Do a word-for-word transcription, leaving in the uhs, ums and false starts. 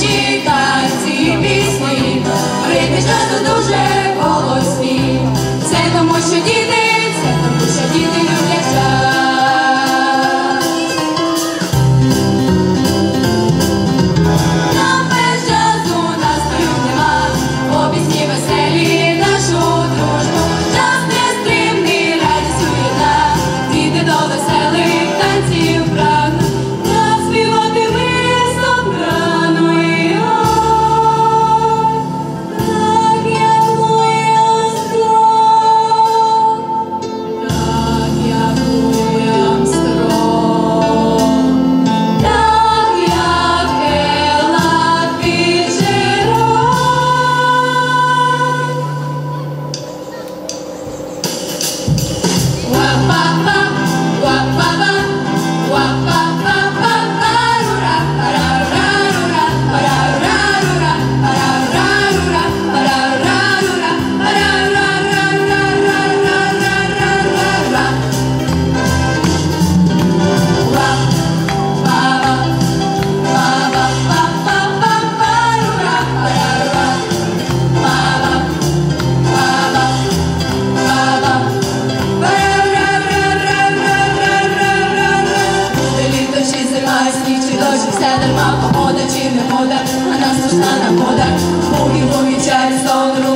наші танці і пісні, ритми часто дуже голосні. Це тому, що діти, це тому, що діти люблять джаз. Нам без джазу настрою нема, бо пісні веселі нашу дружбу. Джаз нестримний, радістю єдна, діти до веселих танців прагнуть. Заспівати виступ рано і ой, так як моя строк, так як моя строк, так як гела під жиром. Ва-па-па, ва-па-па, ва-па-па-па, парура, параура-рура, параура-рура, параура-рура, параура-рура, параура-ра-ра-ра-ра-ра-ра-ра-ра. Ва-па-па, па-па-па-па-па, парура, параура, па-па, па-па, па-па. Буде літо чи зима, сніг чи дощ, все дарма, погода чи не мода, а нас страшна нагода. Бугі-бугі, чарі, сон,